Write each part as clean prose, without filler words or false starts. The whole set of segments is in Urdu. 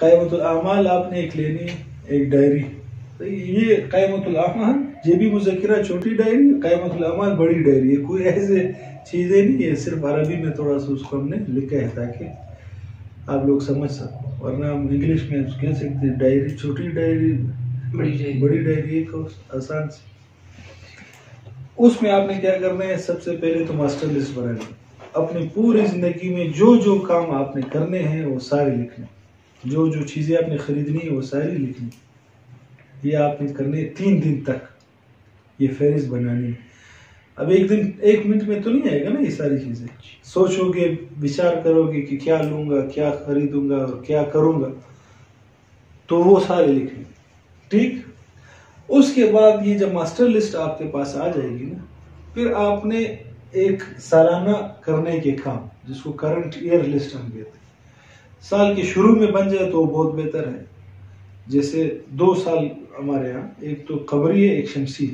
قائمۃ الاعمال آپ نے ایک لینی ہے، ایک ڈائری. یہ قائمۃ الاعمال جیبی مذکرہ چھوٹی ڈائری، قائمۃ الاعمال بڑی ڈائری ہے. کوئی ایسے چیزیں نہیں ہے، صرف عربی میں تھوڑا سا اس کو ہم نے لکھا ہے تاکہ آپ لوگ سمجھ سکو، ورنہ ہم انگلش میں کہہ سکتے ڈائری چھوٹی ڈائری، بڑی ڈائری ایک آسان سی. اس میں آپ نے کیا کرنا ہے، سب سے پہلے تو ماسٹر لسٹ بنانی ہے. اپنی پوری زندگی میں جو جو کام آپ نے کرنے ہیں وہ سارے لکھنے، جو جو چیزیں آپ نے خریدنی ہے وہ ساری لکھنی. یہ آپ نے کرنے 3 دن تک یہ فہرست بنانی ہے. اب ایک منٹ میں تو نہیں آئے گا نا یہ ساری چیزیں. سوچو گے، وچار کرو گے کہ کیا لوں گا، کیا خریدوں گا اور کیا کروں گا، تو وہ سارے لکھیں. ٹھیک. اس کے بعد یہ جب ماسٹر لسٹ آپ کے پاس آ جائے گی نا، پھر آپ نے ایک سالانہ کرنے کے کام جس کو کرنٹ ایئر لسٹ ہم کہتے ہیں، سال کے شروع میں بن جائے تو وہ بہت بہتر ہے. جیسے 2 سال ہمارے ہاں، ایک تو قمری ہے، ایک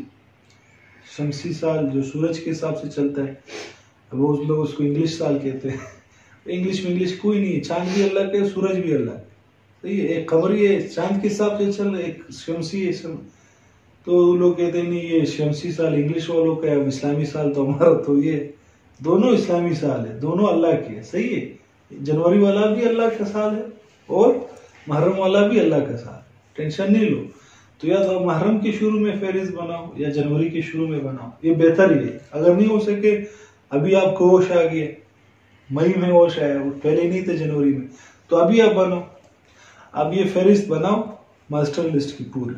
شمسی سال جو سورج کے حساب سے چلتا ہے، وہ لوگ اس کو انگلش سال کہتے ہیں. انگلش کوئی نہیں ہے، چاند بھی اللہ کا، سورج بھی اللہ کا. صحیح ہے. ایک قمری ہے، چاند کے حساب سے چل رہا ہے، ایک شمسی ہے. تو لوگ کہتے ہیں نہیں یہ شمسی سال انگلش والوں کا ہے، اسلامی سال تو ہمارا. تو یہ دونوں اسلامی سال ہے، دونوں اللہ کے ہے. صحیح ہے. جنوری والا بھی اللہ کا سال ہے اور محرم والا بھی اللہ کا سال. ٹینشن نہیں لو. تو یا تو محرم کے شروع میں فہرست بناؤ یا جنوری کے شروع میں بناؤ، یہ بہتر ہی ہے. اگر نہیں ہو سکے، ابھی آپ کو ہوش آ گیا، مئی میں ہوش آیا، وہ پہلے نہیں تھے جنوری میں، تو ابھی آپ بناؤ. اب یہ فہرست بناؤ ماسٹر لسٹ کی پوری،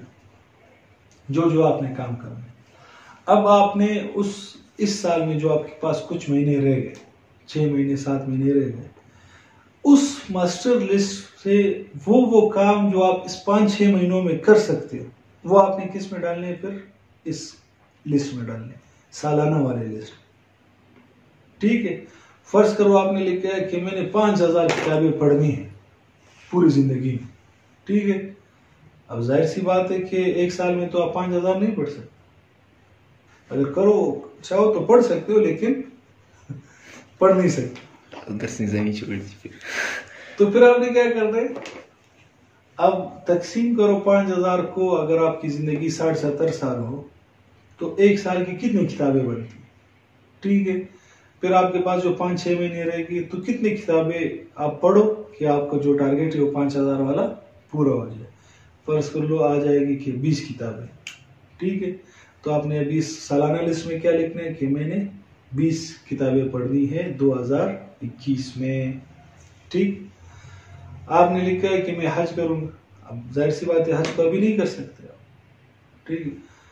جو جو آپ نے کام کرنا ہے. اب آپ نے اس سال میں جو آپ کے پاس کچھ مہینے رہ گئے، 6 مہینے 7 مہینے رہ گئے، اس ماسٹر لسٹ سے وہ کام جو آپ اس 5-6 مہینوں میں کر سکتے ہو، وہ آپ نے کس میں ڈالنے ہیں؟ پھر اس لسٹ میں ڈالنے، سالانہ والے لسٹ. ٹھیک ہے. فرض کرو آپ نے لکھا ہے کہ میں نے 5000 کتابیں پڑھنی ہیں پوری زندگی میں. ٹھیک ہے. اب ظاہر سی بات ہے کہ ایک سال میں تو آپ 5000 نہیں پڑھ سکتے. اگر کرو چاہو تو پڑھ سکتے ہو، لیکن پڑھ نہیں سکتے. تو پھر آپ نے کیا کرنا ہے، اب تقسیم کرو 5000 کو. اگر آپ کی زندگی 60-70 سال ہو تو ایک سال کی کتنی کتابیں بنتی ہیں؟ ٹھیک ہے. پھر آپ کے پاس جو 5-6 مہینے رہے گی تو کتنی کتابیں آپ پڑھو کہ آپ کا جو ٹارگیٹ ہے وہ 5000 والا پورا ہو جائے. فرض کر لو آ جائے گی کہ 20 کتابیں. ٹھیک ہے. تو آپ نے ابھی سالانہ لسٹ میں کیا لکھنا ہے کہ میں نے 20 کتابیں پڑھنی ہے 2021 میں. ٹھیک. آپ نے لکھا ہے کہ میں حج کروں گا. اب ظاہر سی بات ہے حج کو ابھی نہیں کر سکتے آپ. ٹھیک.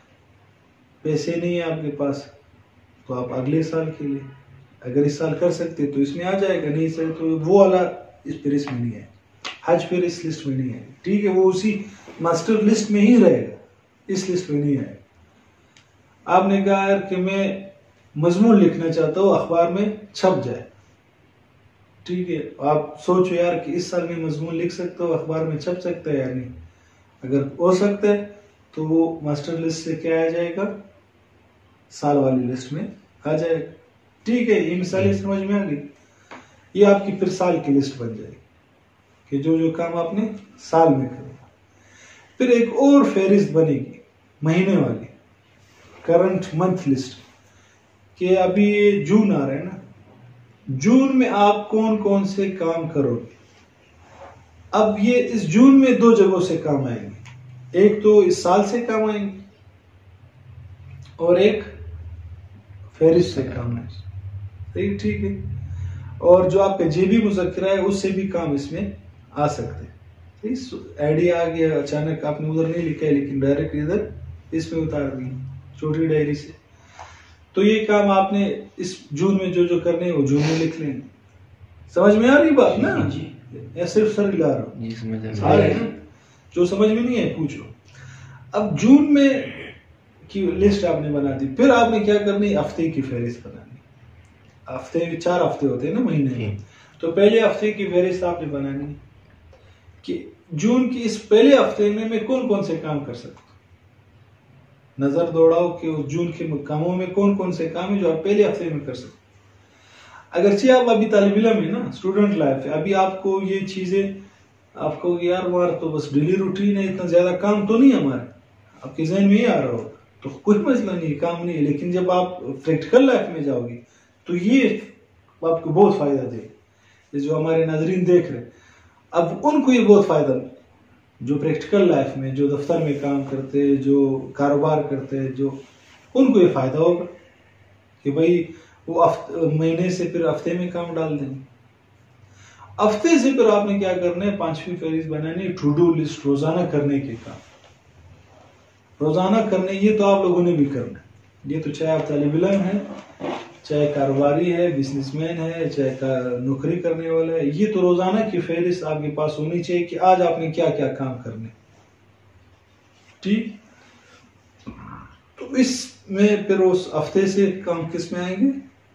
پیسے نہیں ہیں آپ کے پاس تو آپ اگلے سال کے لیے، اگر اس سال کر سکتے تو اس میں آ جائے گا، نہیں سکتے تو وہ والا اس فہرست میں نہیں ہے. حج پھر اس لسٹ میں نہیں ہے. ٹھیک ہے. وہ اسی ماسٹر لسٹ میں ہی رہے گا، اس لسٹ میں نہیں ہے. آپ نے کہا یار کہ میں مضمون لکھنا چاہتا ہوں، اخبار میں چھپ جائے. ٹھیک ہے. آپ سوچو یار کہ اس سال میں مضمون لکھ سکتا ہوں، اخبار میں چھپ سکتا ہے یا نہیں. اگر ہو سکتا ہے تو وہ ماسٹر لسٹ سے کیا آ جائے گا، سال والی لسٹ میں آ جائے گا. ٹھیک ہے. یہ مثالیں سمجھ میں آ گئی. یہ آپ کی پھر سال کی لسٹ بن جائے گی کہ جو جو کام آپ نے سال میں کرے. پھر ایک اور فہرست بنے گی مہینے والی، کرنٹ منتھ لسٹ، کہ ابھی جون آ رہا ہے نا، جون میں آپ کون کون سے کام کرو گے. اب یہ اس جون میں 2 جگہوں سے کام آئیں گے. ایک تو اس سال سے کام آئیں گے اور ایک فہرست سے کام آئیں گے. ٹھیک ہے. اور جو آپ کا جیبی مذکرہ ہے اس سے بھی کام اس میں آ سکتے ہیں. آئیڈیا آ گیا، اچانک آپ نے ادھر نہیں لکھا ہے لیکن ڈائریکٹ ادھر اس میں اتار دی چھوٹی ڈائری سے. تو یہ کام آپ نے اس جون میں جو جو کرنے ہیں وہ جون میں لکھ لیں. سمجھ میں آ رہی بات نا؟ یا صرف سر ہلا رہا ہوں؟ آ رہے ہیں. جو سمجھ میں نہیں ہے پوچھو. اب جون میں کی لسٹ آپ نے بنا دی. پھر آپ نے کیا کرنی، ہفتے کی فہرست بنانی. ہفتے 4 ہفتے ہوتے ہیں نا مہینے میں. تو پہلے ہفتے کی فہرست آپ نے بنانی کہ جون کی اس پہلے ہفتے میں کون کون سے کام کر سکتا ہوں. نظر دوڑاؤ کہ اس جون کے کاموں میں کون کون سے کام ہیں جو آپ پہلے ہفتے میں کر سکتے. اگرچہ آپ ابھی طالب علم ہیں نا، اسٹوڈنٹ لائف ہے، ابھی آپ کو یہ چیزیں آپ کو یار ہمارا تو بس ڈیلی روٹین ہے، اتنا زیادہ کام تو نہیں ہمارے، آپ کے ذہن میں یہ آ رہا ہو تو کوئی مسئلہ نہیں، کام نہیں ہے. لیکن جب آپ پریکٹیکل لائف میں جاؤ گے تو یہ آپ کو بہت فائدہ دے. یہ جو ہمارے ناظرین دیکھ رہے اب ان کو یہ بہت فائدہ جو پریکٹیکل لائف میں، جو دفتر میں کام کرتے، جو کاروبار کرتے، جو ان کو یہ فائدہ ہوگا کہ بھائی وہ مہینے سے پھر ہفتے میں کام ڈال دیں. ہفتے سے پھر آپ نے کیا کرنا ہے، 5ویں فہرست بنانی، ٹو ڈو لسٹ روزانہ کرنے کے کام روزانہ کرنے. یہ تو آپ لوگوں نے بھی کرنا ہے. یہ تو چاہے آپ طالب علم ہیں، چاہے کاروباری ہے، بزنس مین ہے، چاہے نوکری کرنے والا ہے، یہ تو روزانہ کی فہرست آپ کے پاس ہونی چاہیے کہ آج آپ نے کیا کیا کام کرنے. ٹھیک، تو اس میں پھر اس ہفتے سے کام کس میں آئیں گے؟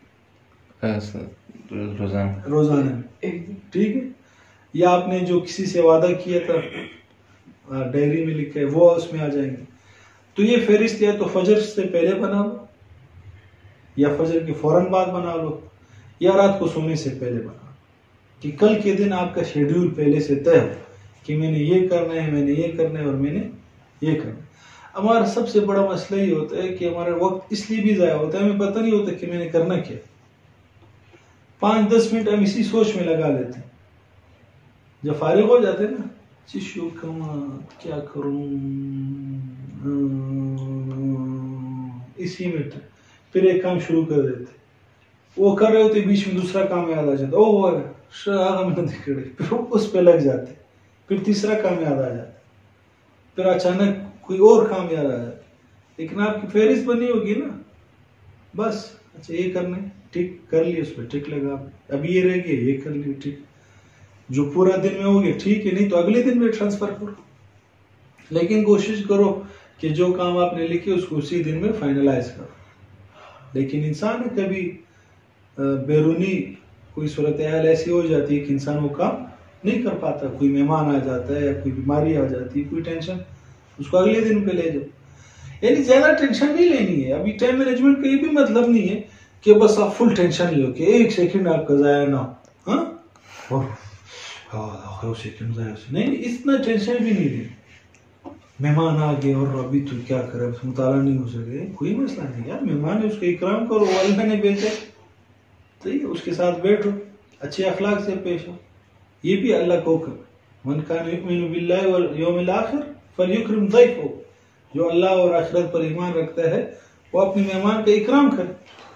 روزانہ میں. ٹھیک ہے، یا آپ نے جو کسی سے وعدہ کیا تھا ڈائری میں لکھا ہے وہ اس میں آ جائیں گے. تو یہ فہرست یا تو فجر سے پہلے بنا لو، یا فجر کے فوراً بعد بنا لو، یا رات کو سونے سے پہلے بنا لو، کہ کل کے دن آپ کا شیڈیول پہلے سے طے ہو کہ میں نے یہ کرنا ہے، میں نے یہ کرنا ہے، اور میں نے یہ کرنا ہے. ہمارا سب سے بڑا مسئلہ یہ ہوتا ہے کہ ہمارا وقت اس لیے بھی ضائع ہوتا ہے، ہمیں پتہ نہیں ہوتا کہ میں نے کرنا کیا. 5-10 منٹ ہم اسی سوچ میں لگا لیتے ہیں. جب فارغ ہو جاتے ہیں نا، چشو کما کیا کروں، اسی میں پھر ایک کام شروع کر دیتے. وہ کر رہے ہوتے، بیچ میں دوسرا کام یاد آ جاتا، آدھا منٹ کھڑے، پھر اس پہ لگ جاتے، پھر تیسرا کام یاد آ جاتا، پھر اچانک کوئی اور کام یاد آ جاتا. لیکن آپ کی فہرست بنی ہوگی نا، بس اچھا یہ کرنا ہے، ٹھیک کر لیے، اس پہ ٹک لگا، ابھی یہ رہ گیا، یہ کر لیے، ٹھیک. جو پورا دن میں ہو گیا ٹھیک ہے، نہیں تو اگلے دن میں ٹرانسفر کرو. لیکن کوشش کرو کہ جو کام آپ نے لکھے اس کو اسی دن میں فائنلائز کرو. لیکن انسان کبھی بیرونی کوئی صورتحال ایسی ہو جاتی ہے کہ انسان وہ کام نہیں کر پاتا، کوئی مہمان آ جاتا ہے، یا کوئی بیماری آ جاتی ہے، کوئی ٹینشن، اس کو اگلے دن پہ لے جاؤ. یعنی زیادہ ٹینشن نہیں لینی ہے. ابھی ٹائم مینجمنٹ کا یہ بھی مطلب نہیں ہے کہ بس آپ فل ٹینشن لو کہ ایک سیکنڈ آپ کا ضائع نہ ہو. سیکنڈ ضائع نہیں، اتنا ٹینشن بھی نہیں لینی. مہمان آ گئے اور ابھی تو کیا کرے، مطالعہ نہیں ہو سکے، کوئی مسئلہ نہیں یار. مہمان ہے، اس کا اکرام کرو، وہ اللہ نے بھیجا، صحیح، اس کے ساتھ بیٹھو، اچھے اخلاق سے پیش ہو. یہ بھی اللہ کو حکم، من کان یؤمن باللہ والیوم الآخر فلیکرم ضیفہ. جو اللہ اور آخرت پر ایمان رکھتا ہے وہ اپنے مہمان کا اکرام کرے.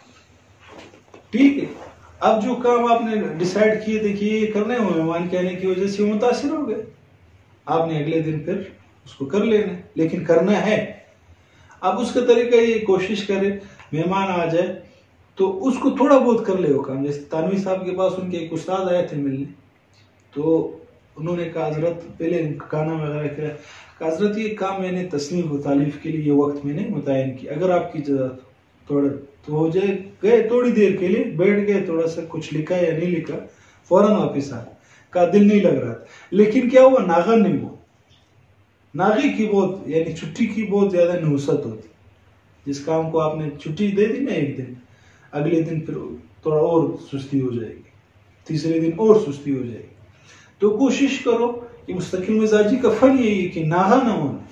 ٹھیک ہے، اب جو کام آپ نے ڈیسائیڈ کیے دیکھیے یہ کرنا ہے، وہ مہمان کے آنے کی وجہ سے متاثر ہو گئے، آپ نے اگلے دن پھر اس کو کر لینا، لیکن کرنا ہے. اب اس کا طریقہ یہ کوشش کرے، مہمان آ جائے تو اس کو تھوڑا بہت کر لے وہ کام. جیسے تانوی صاحب کے پاس ان کے ایک استاد آئے تھے ملنے، تو انہوں نے کہا حضرت پہلے کھانا وغیرہ کیا، کہا حضرت یہ کام میں نے تصنیف و تالیف کے لیے یہ وقت میں نے متعین کیا، اگر آپ کی تھوڑا تو ہو جائے. گئے تھوڑی دیر کے لیے بیٹھ گئے، تھوڑا سا کچھ لکھا یا نہیں لکھا، فوراً واپس آ. کہا دل نہیں لگ رہا تھا، لیکن کیا ہوا، ناغا نہیں ہوا. ناغے کی بہت یعنی چھٹی کی بہت زیادہ نحوست ہوتی. جس کام کو آپ نے چھٹی دے دی نا ایک دن، اگلے دن پھر تھوڑا اور سستی ہو جائے گی، تیسرے دن اور سستی ہو جائے گی. تو کوشش کرو کہ مستقل مزاجی کا فن یہی ہے کہ ناغا نہ ہونا.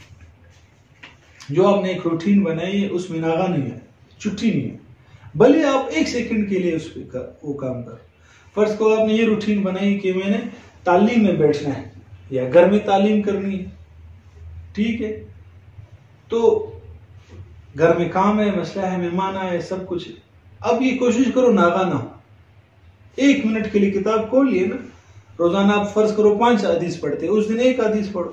جو آپ نے ایک روٹین بنائی ہے اس میں ناغا نہیں ہے، چھٹی نہیں ہے، بھلے آپ ایک سیکنڈ کے لیے اس پہ وہ کام کرو. فرض کرو آپ نے یہ روٹین بنائی کہ میں نے تعلیم میں بیٹھنا ہے یا گھر میں تعلیم کرنی ہے، ٹھیک ہے، تو گھر میں کام ہے، مسئلہ ہے، مہمان آئے، سب کچھ ہے. اب یہ کوشش کرو ناغا نہ ہو. 1 منٹ کے لیے کتاب کھول لیے نا، روزانہ آپ فرض کرو 5 حدیث پڑھتے، اس دن 1 حدیث پڑھو.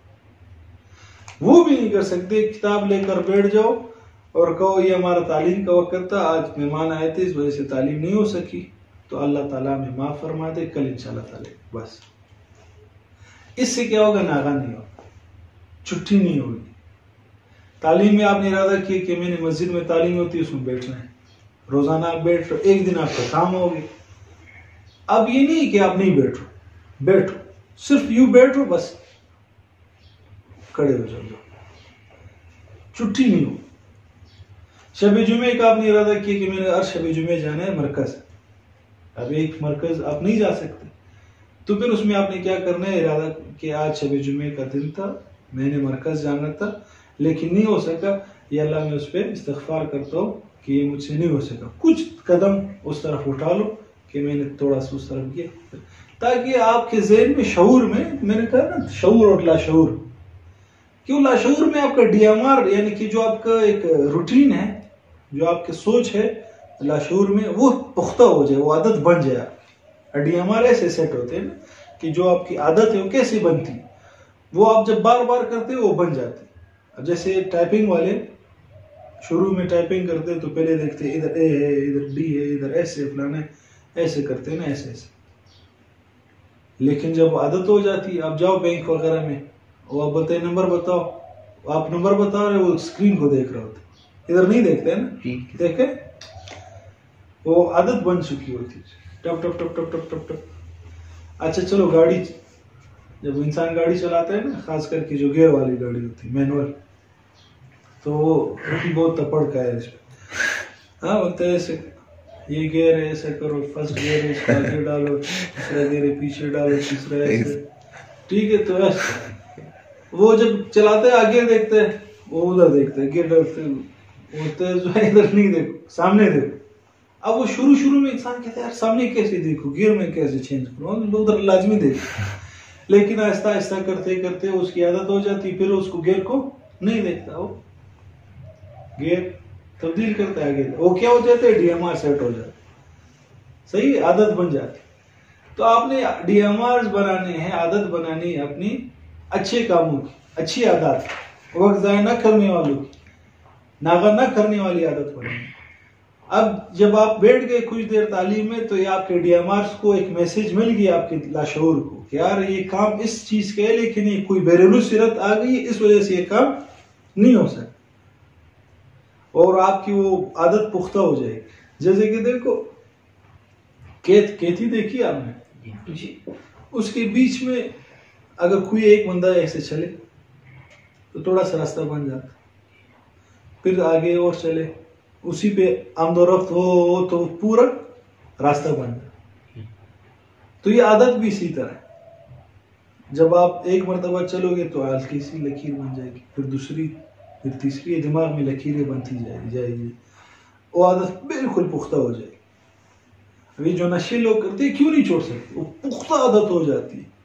وہ بھی نہیں کر سکتے، کتاب لے کر بیٹھ جاؤ اور کہو یہ ہمارا تعلیم کا وقت تھا، آج مہمان آئے تھے اس وجہ سے تعلیم نہیں ہو سکی، تو اللہ تعالیٰ میں معاف فرما دے، کل انشاءاللہ تعالیٰ. بس اس سے کیا ہوگا، ناغا نہیں ہوگا، چھٹی نہیں ہوگی. تعلیم میں آپ نے ارادہ کیا کہ میں نے مسجد میں تعلیم ہوتی ہے اس میں بیٹھنا ہے، روزانہ آپ بیٹھ رہے، ایک دن آپ کا کام ہوگی. اب یہ نہیں کہ آپ نہیں بیٹھو، بیٹھو، صرف یوں بیٹھو، بس کھڑے ہو جاؤ، چھٹی نہیں ہو. شب جمعے کا آپ نے ارادہ کیا کہ میں نے ہر شب جمعے جانا ہے مرکز. اب ایک مرکز آپ نہیں جا سکتے، تو پھر اس میں آپ نے کیا کرنا ہے، ارادہ کہ آج شب جمعے کا دن تھا، میں نے مرکز جانا تھا لیکن نہیں ہو سکا، یا اللہ میں اس پہ استغفار کرتا ہوں کہ یہ مجھ سے نہیں ہو سکا، کچھ قدم اس طرف اٹھا لو کہ میں نے تھوڑا سا اس طرف کیا، تاکہ آپ کے ذہن میں شعور میں نے کہا نا شعور اور لاشعور، کیوں لاشعور میں آپ کا ڈی ایم آر یعنی کہ جو آپ کا ایک روٹین ہے، جو آپ کی سوچ ہے لاشعور میں وہ پختہ ہو جائے، وہ عادت بن جائے. ڈی ایم آر ایسے سیٹ ہوتے ہیں کہ جو آپ کی عادت ہے وہ کیسے بنتی، وہ آپ جب بار بار کرتے وہ بن جاتی. اب جیسے ٹائپنگ والے شروع میں ٹائپنگ کرتے تو پہلے دیکھتے ادھر اے ہے ادھر ڈی ہے ادھر ایسے فلانا ایسے کرتے نا ایسے ایسے، لیکن جب عادت ہو جاتی آپ جاؤ بینک وغیرہ میں وہ آپ بتائیں نمبر بتاؤ، آپ نمبر بتا رہے وہ اسکرین کو دیکھ رہے ہوتے، ادھر نہیں دیکھتے نا، دیکھیں وہ عادت بن چکی ہوتی، ٹپ ٹپ ٹپ ٹپ ٹپ ٹپ ٹپ. اچھا چلو گاڑی، جب انسان گاڑی چلاتا ہے نا خاص کر کے جو گیئر والی گاڑی ہوتی ہے مینول، تو وہ بہت تپڑ کا ہے اس پہ، ہاں بولتے ہیں ایسے یہ گیئر ہے ایسا کرو، فرسٹ گیئر ہے اس کو آگے ڈالو، دوسرا گیئر ہے پیچھے ڈالو، تیسرا ایسے، ٹھیک ہے. تو ایسے وہ جب چلاتے ہیں آگے دیکھتے ہیں وہ ادھر دیکھتے ہیں، گیئر ڈالتے ہوتے جو ہے ادھر نہیں دیکھو سامنے دیکھو. اب وہ شروع میں انسان کہتے ہیں یار سامنے کیسے دیکھو، گیئر میں کیسے چینج کرو، ادھر لازمی دیکھو، لیکن آہستہ آہستہ کرتے کرتے اس کی عادت ہو جاتی، پھر اس کو گیئر کو نہیں دیکھتا، وہ گیئر تبدیل کرتا ہے آگے، وہ کیا ہو جاتے ڈی ایم آر سیٹ ہو جاتے، صحیح عادت بن جاتی. تو آپ نے ڈی ایم آر بنانے ہیں، عادت بنانی ہے اپنی اچھے کاموں کی، اچھی عادت، وقت ضائع نہ کرنے والوں کی، ناغہ نہ کرنے والی عادت بنانی. اب جب آپ بیٹھ گئے کچھ دیر تعلیم میں تو یہ آپ کے ڈی ایم آرز کو ایک میسج مل گیا آپ کے لاشعور کو کہ یار یہ کام اس چیز کا ہے لیکن یہ کوئی بیرونی صورت آ گئی اس وجہ سے یہ کام نہیں ہو سکتا، اور آپ کی وہ عادت پختہ ہو جائے گی. جیسے کہ دیکھو کھیتی دیکھی آپ نے، اس کے بیچ میں اگر کوئی ایک بندہ ایسے چلے تو تھوڑا سا راستہ بن جاتا، پھر آگے اور چلے اسی پہ آمد و رفت ہو تو پورا راستہ بن جائے. تو یہ عادت بھی اسی طرح ہے، جب آپ ایک مرتبہ چلو گے تو ہلکی سی لکیر بن جائے گی، پھر دوسری پھر تیسری، دماغ میں لکیریں بنتی جائے گی، وہ عادت بالکل پختہ ہو جائے گی. ابھی جو نشے لوگ کرتے ہیں کیوں نہیں چھوڑ سکتے، وہ پختہ عادت ہو جاتی ہے.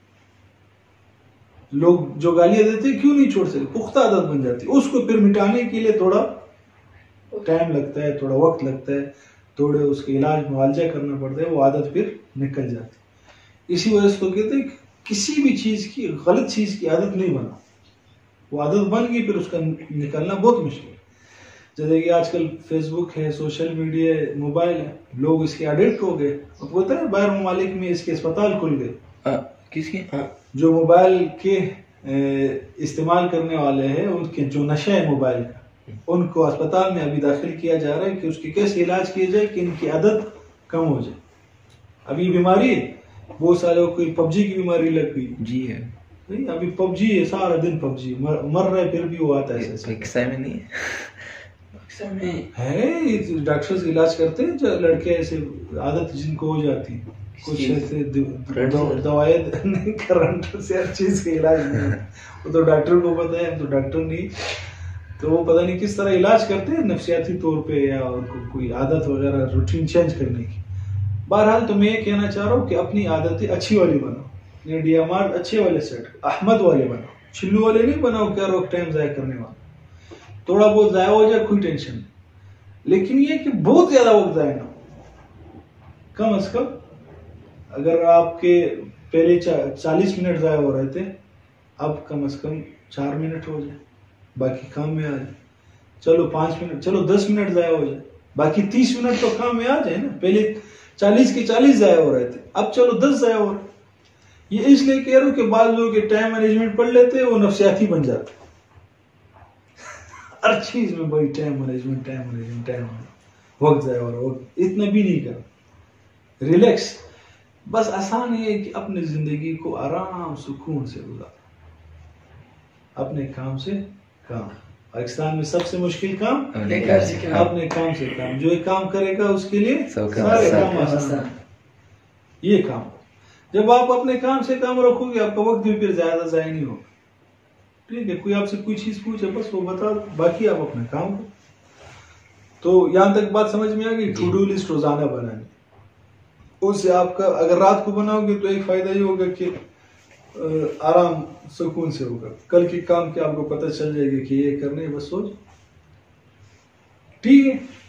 لوگ جو گالیاں دیتے ہیں کیوں نہیں چھوڑ سکتے، پختہ عادت بن جاتی ہے. اس کو پھر مٹانے کے لیے تھوڑا ٹائم لگتا ہے، تھوڑا وقت لگتا ہے، تھوڑے اس کے علاج معالجہ کرنا پڑتا ہے، وہ عادت پھر نکل جاتی. اسی وجہ سے تو کہتے ہیں کسی بھی چیز کی، غلط چیز کی عادت نہیں بنا، وہ عادت بن گئی پھر اس کا نکلنا بہت مشکل ہے. جیسے کہ آج کل فیس بک ہے، سوشل میڈیا ہے، موبائل ہے، لوگ اس کے ایڈکٹ ہو گئے. اب پتہ ہے باہر ممالک میں اس کے اسپتال کھل گئے. کس کے؟ جو موبائل کے استعمال کرنے والے ہیں، ان کے جو نشہ ہے موبائل کا، ان کو اسپتال میں ابھی داخل کیا جا رہا ہے کہ اس کی کیسے علاج کیا جائے کہ ان کی عادت کم ہو جائے. ابھی بیماری ہے بہت سارے، کوئی پب جی کی بیماری لگ گئی، جی ہے ابھی پب جی ہے، سارا دن پب جی، مر رہے پھر بھی وہ آتا ہے. پاکستان میں نہیں ہے، ڈاکٹرز علاج کرتے ہیں جو لڑکے ایسے عادت جن کو ہو جاتی ہے، کچھ ایسے دوائیں نہیں، کرنٹ سے ہر چیز کا علاج نہیں، وہ تو ڈاکٹر کو پتہ ہے، ہم تو ڈاکٹر نہیں. تو وہ پتہ نہیں کس طرح علاج کرتے ہیں نفسیاتی طور پہ، یا کوئی عادت وغیرہ روٹین چینج کرنے کی. بہرحال تو میں یہ کہنا چاہ رہا ہوں کہ اپنی عادتیں اچھی والی بناؤ، ڈی ایم آر اچھے والے سیٹ، احمد والے بناؤ، چلو والے نہیں بناؤ کہ وقت ٹائم ضائع کرنے والا. تھوڑا بہت ضائع ہو جائے کوئی ٹینشن نہیں، لیکن یہ کہ بہت زیادہ وقت ضائع نہ ہو. کم از کم اگر آپ کے پہلے 40 منٹ ضائع ہو رہے تھے، اب کم از کم 4 منٹ ہو جائے، باقی کام میں آ جائے. چلو 5 منٹ، چلو 10 منٹ ضائع ہو جائے، باقی 30 منٹ تو کام میں آ جائے نا. پہلے 40 کے 40 ضائع ہو رہے تھے، اب چلو 10 ضائع ہو رہے. یہ اس لیے کہہ رہا ہوں کہ بعض لوگ ٹائم مینجمنٹ پڑھ لیتے ہیں، وہ نفسیاتی بن جاتے ہر چیز میں. بھائی ٹائم مینجمنٹ، وقت ضائع ہو رہا، وقت اتنا بھی نہیں کرنا، ریلیکس. بس آسان یہ ہے کہ اپنی زندگی کو آرام سکون سے گزارو، اپنے کام سے کام. پاکستان میں سب سے مشکل کام اپنے کام سے کام. جو ایک کام کرے گا اس کے لیے سارے کام آسان. یہ کام جب آپ اپنے کام سے کام رکھو گے آپ کا وقت بھی پھر زیادہ ضائع نہیں ہوگا. ٹھیک ہے, کوئی آپ سے کوئی چیز پوچھے بس وہ بتا دو, باقی آپ اپنا کام کرو. تو یہاں تک بات سمجھ میں آ گئی. ٹو ڈو لسٹ روزانہ بنانی, اس سے آپ کا اگر رات کو بناؤ گے تو ایک فائدہ یہ ہوگا کہ آرام سکون سے ہوگا. کل کے کام کے آپ کو پتہ چل جائے گا کہ یہ کرنے بس سوچ. ٹھیک ہے.